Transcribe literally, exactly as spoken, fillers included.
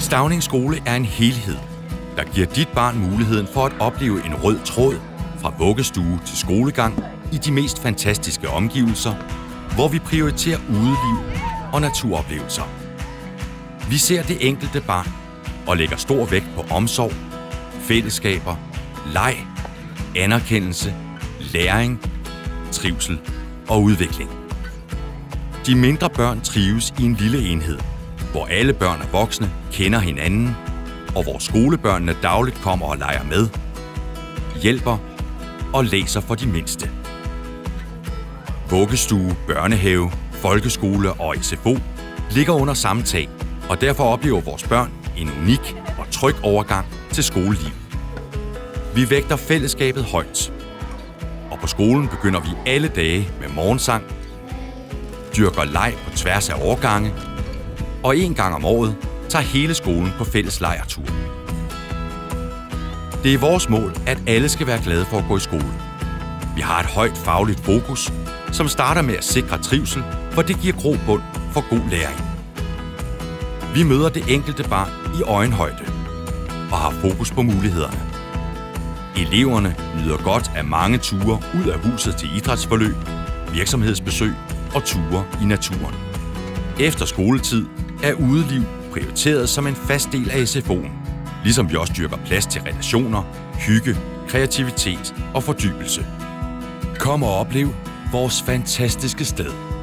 Stauning Skole er en helhed, der giver dit barn muligheden for at opleve en rød tråd fra vuggestue til skolegang i de mest fantastiske omgivelser, hvor vi prioriterer udeliv og naturoplevelser. Vi ser det enkelte barn og lægger stor vægt på omsorg, fællesskaber, leg, anerkendelse, læring, trivsel og udvikling. De mindre børn trives i en lille enhed, hvor alle børn og voksne kender hinanden, og hvor skolebørnene dagligt kommer og leger med, hjælper og læser for de mindste. Vuggestue, børnehave, folkeskole og S F O ligger under samme tag, og derfor oplever vores børn en unik og tryg overgang til skoleliv. Vi vægter fællesskabet højt, og på skolen begynder vi alle dage med morgensang, dyrker leg på tværs af årgange, og en gang om året tager hele skolen på fælles lejrtur. Det er vores mål, at alle skal være glade for at gå i skole. Vi har et højt fagligt fokus, som starter med at sikre trivsel, for det giver grobund for god læring. Vi møder det enkelte barn i øjenhøjde og har fokus på mulighederne. Eleverne nyder godt af mange ture ud af huset til idrætsforløb, virksomhedsbesøg og ture i naturen. Efter skoletid er udeliv prioriteret som en fast del af S F O'en, ligesom vi også dyrker plads til relationer, hygge, kreativitet og fordybelse. Kom og oplev vores fantastiske sted.